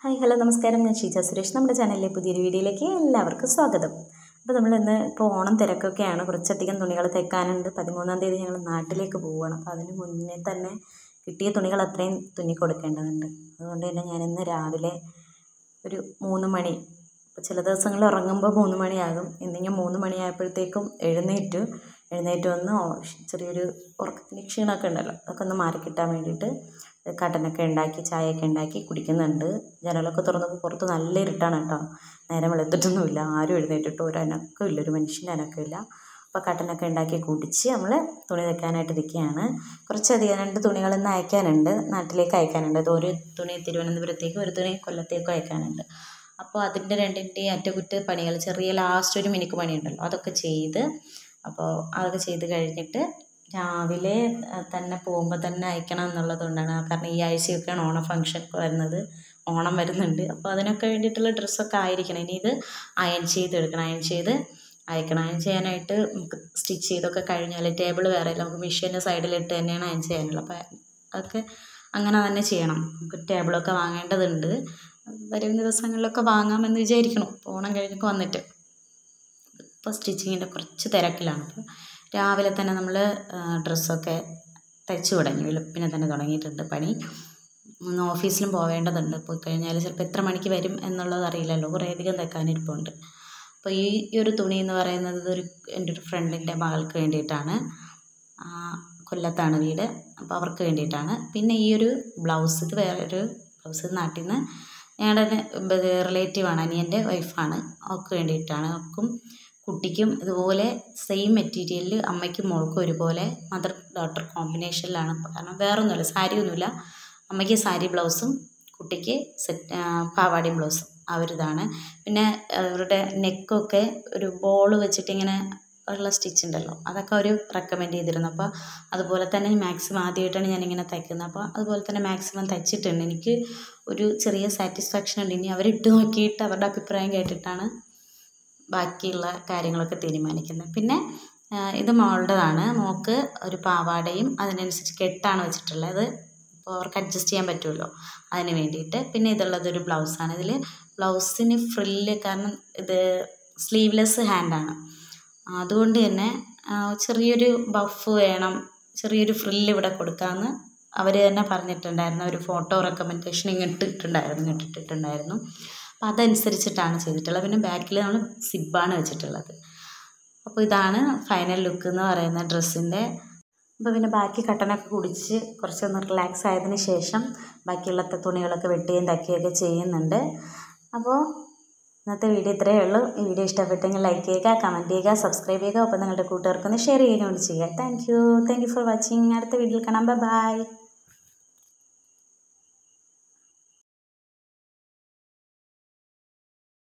Hi hello നമസ്കാരം. ഞാൻ ഷീജ സുരേഷ്. നമ്മുടെ ചാനലിലെ പുതിയൊരു വീഡിയോയിലേക്ക് എല്ലാവർക്കും സ്വാഗതം. അപ്പോൾ നമ്മളിന്ന് ഓണം തിരക്കൊക്കെയാണ്. കുറച്ചധികം തുണികൾ തയ്ക്കാനുണ്ട്. 13-ാം തീയതി ഞങ്ങൾ നാട്ടിലേക്ക് പോവുകയാണ്. അപ്പോൾ അതിന് മുന്നേ തന്നെ കിട്ടിയ തുണികൾ അത്രയും തുന്നി കൊടുക്കേണ്ടതുണ്ട്. അതുകൊണ്ട് തന്നെ ഞാനിന്ന് രാവിലെ ഒരു 3 മണി, ചില ദിവസങ്ങളിൽ ഉറങ്ങുമ്പോൾ 3 മണിയാകും. ഇന്നിങ്ങനെ 3 മണിയായപ്പോഴത്തേക്കും എഴുന്നേറ്റ് വന്ന് ചെറിയൊരു ഉറക്കത്തിന് ക്ഷീണമൊക്കെ ഉണ്ടല്ലോ, അതൊക്കെ ഒന്ന് മാറിക്കിട്ടാൻ വേണ്ടിയിട്ട് കട്ടനൊക്കെ ഉണ്ടാക്കി ചായയൊക്കെ ഉണ്ടാക്കി കുടിക്കുന്നുണ്ട്. ജനലൊക്കെ തുറന്നപ്പോൾ പുറത്ത് നല്ല ഇരുട്ടാണ് കേട്ടോ. നേരം വെളുത്തിട്ടൊന്നുമില്ല. ആരും എഴുന്നേറ്റിട്ട് ഒരു അനക്കമില്ല, ഒരു മനുഷ്യൻ്റെ അനക്കമില്ല. അപ്പോൾ കട്ടനൊക്കെ ഉണ്ടാക്കി കുടിച്ച് നമ്മൾ തുണി തയ്ക്കാനായിട്ട് ഇരിക്കുകയാണ്. കുറച്ചധികം 2 തുണികൾ ഇന്ന് അയക്കാനുണ്ട്, നാട്ടിലേക്ക് അയക്കാനുണ്ട്. അത് ഒരു തുണി തിരുവനന്തപുരത്തേക്കും ഒരു തുണി കൊല്ലത്തേക്കും അയക്കാനുണ്ട്. അപ്പോൾ അതിൻ്റെ 2ൻ്റെയും അറ്റകുറ്റപ്പണികൾ, ചെറിയ ലാസ്റ്റ് ഒരു മിനുക്ക് പണിയുണ്ടല്ലോ, അതൊക്കെ ചെയ്ത് കഴിഞ്ഞിട്ട് രാവിലെ തന്നെ പോകുമ്പോൾ തന്നെ അയക്കണം എന്നുള്ളതുകൊണ്ടാണ്. കാരണം ഈ ആഴ്ചയൊക്കെയാണ് ഓണം ഫംഗ്ഷൻ വരുന്നത്, ഓണം വരുന്നുണ്ട്. അപ്പോൾ അതിനൊക്കെ വേണ്ടിയിട്ടുള്ള ഡ്രസ്സൊക്കെ ആയിരിക്കണം. ഇനി ഇത് അയൺ ചെയ്തെടുക്കണം, അയൺ ചെയ്ത് അയക്കണം. അയൺ ചെയ്യാനായിട്ട് നമുക്ക് സ്റ്റിച്ച് ചെയ്തൊക്കെ കഴിഞ്ഞാൽ ടേബിൾ വേറെ ഇല്ല, നമുക്ക് മെഷീൻ്റെ സൈഡിലിട്ട് തന്നെയാണ് അയൺ ചെയ്യാനുള്ളത്. അപ്പോൾ അതൊക്കെ അങ്ങനെ തന്നെ ചെയ്യണം. നമുക്ക് ടേബിളൊക്കെ വാങ്ങേണ്ടതുണ്ട്. വരും ദിവസങ്ങളിലൊക്കെ വാങ്ങാമെന്ന് വിചാരിക്കണം, ഓണം കഴിഞ്ഞൊക്കെ വന്നിട്ട്. ഇപ്പോൾ സ്റ്റിച്ചിങ്ങിൻ്റെ കുറച്ച് തിരക്കിലാണ്. അപ്പോൾ രാവിലെ തന്നെ നമ്മൾ ഡ്രസ്സൊക്കെ തയ്ച്ചു തുടങ്ങി, വെളുപ്പിനെ തന്നെ തുടങ്ങിയിട്ടുണ്ട് പണി. ഒന്ന് ഓഫീസിലും പോവേണ്ടതുണ്ട്. പോയി കഴിഞ്ഞാൽ ചിലപ്പോൾ എത്ര മണിക്ക് വരും എന്നുള്ളത് അറിയില്ലല്ലോ, കുറേയധികം തയ്ക്കാനിരിപ്പുണ്ട്. അപ്പോൾ ഈ ഒരു തുണി എന്ന് പറയുന്നത് എൻ്റെ ഒരു ഫ്രണ്ടിൻ്റെ മകൾക്ക് വേണ്ടിയിട്ടാണ്. കൊല്ലത്താണ് വീട്, അപ്പോൾ അവർക്ക് വേണ്ടിയിട്ടാണ്. പിന്നെ ഈ ഒരു ബ്ലൗസ്, ഇത് വേറൊരു ബ്ലൗസ് നാട്ടിൽ നിന്ന് ഞങ്ങളുടെ റിലേറ്റീവാണ്, അനിയൻ്റെ വൈഫാണ്. അവർക്ക് വേണ്ടിയിട്ടാണ്. അവൾക്കും കുട്ടിക്കും ഇതുപോലെ സെയിം മെറ്റീരിയലിൽ അമ്മയ്ക്കും മോൾക്കും ഒരുപോലെ മദർ ഡോട്ടർ കോമ്പിനേഷനിലാണ്. കാരണം വേറൊന്നുമില്ല, സാരിയൊന്നുമില്ല. അമ്മയ്ക്ക് സാരി ബ്ലൗസും കുട്ടിക്ക് പാവാടയും ബ്ലൗസും അവരിതാണ്. പിന്നെ അവരുടെ നെക്കൊക്കെ ഒരു ബോൾ വെച്ചിട്ടിങ്ങനെ ഉള്ള സ്റ്റിച്ച് ഉണ്ടല്ലോ, അതൊക്കെ അവർ റെക്കമെൻഡ് ചെയ്തിരുന്നു. അപ്പോൾ അതുപോലെ തന്നെ മാക്സിമം ആദ്യമായിട്ടാണ് ഞാനിങ്ങനെ തയ്ക്കുന്നത്. അപ്പോൾ അതുപോലെ തന്നെ മാക്സിമം തയ്ച്ചിട്ടുണ്ട്. എനിക്ക് ഒരു ചെറിയ സാറ്റിസ്ഫാക്ഷൻ ഉണ്ട്. ഇനി അവരിട്ട് നോക്കിയിട്ട് അവരുടെ അഭിപ്രായം കേട്ടിട്ടാണ് ബാക്കിയുള്ള കാര്യങ്ങളൊക്കെ തീരുമാനിക്കുന്നത്. പിന്നെ ഇത് മോളുടേതാണ്. മോൾക്ക് ഒരു പാവാടയും അതിനനുസരിച്ച് കെട്ടാണ് വെച്ചിട്ടുള്ളത്. അപ്പോൾ അവർക്ക് അഡ്ജസ്റ്റ് ചെയ്യാൻ പറ്റുമല്ലോ, അതിന് വേണ്ടിയിട്ട്. പിന്നെ ഇതുള്ളതൊരു ബ്ലൗസാണ്. ഇതിൽ ബ്ലൗസിന് ഫ്രില്ല്, കാരണം ഇത് സ്ലീവ്ലെസ് ഹാൻഡാണ്, അതുകൊണ്ട് തന്നെ ചെറിയൊരു ബഫ് വേണം, ചെറിയൊരു ഫ്രില്ല് ഇവിടെ കൊടുക്കാമെന്ന് അവർ തന്നെ പറഞ്ഞിട്ടുണ്ടായിരുന്നു. ഒരു ഫോട്ടോ റെക്കമെൻഡേഷൻ ഇട്ടിട്ടുണ്ടായിരുന്നു. അപ്പോൾ അതനുസരിച്ചിട്ടാണ് ചെയ്തിട്ടുള്ളത്. പിന്നെ ബാക്കിൽ നമ്മൾ സിബ്ബാണ് വെച്ചിട്ടുള്ളത്. അപ്പോൾ ഇതാണ് ഫൈനൽ ലുക്ക് എന്ന് പറയുന്ന ഡ്രസ്സിൻ്റെ. അപ്പോൾ പിന്നെ ബാക്കി കട്ടനൊക്കെ കുടിച്ച് കുറച്ചൊന്ന് റിലാക്സ് ആയതിന് ശേഷം ബാക്കിയുള്ള തുണികളൊക്കെ വെട്ടുകയും തയ്ക്കുകയൊക്കെ ചെയ്യുന്നുണ്ട്. അപ്പോൾ ഇന്നത്തെ വീഡിയോ ഇത്രയേ ഉള്ളൂ. ഈ വീഡിയോ ഇഷ്ടപ്പെട്ടെങ്കിൽ ലൈക്ക് ചെയ്യുക, കമൻറ്റ് ചെയ്യുക, സബ്സ്ക്രൈബ് ചെയ്യുക, ഒപ്പം നിങ്ങളുടെ കൂട്ടുകാർക്കൊന്ന് ഷെയർ ചെയ്യുകയും ചെയ്യുക. Thank you for watching. അടുത്ത വീഡിയോയിൽ കാണാം. ബൈ.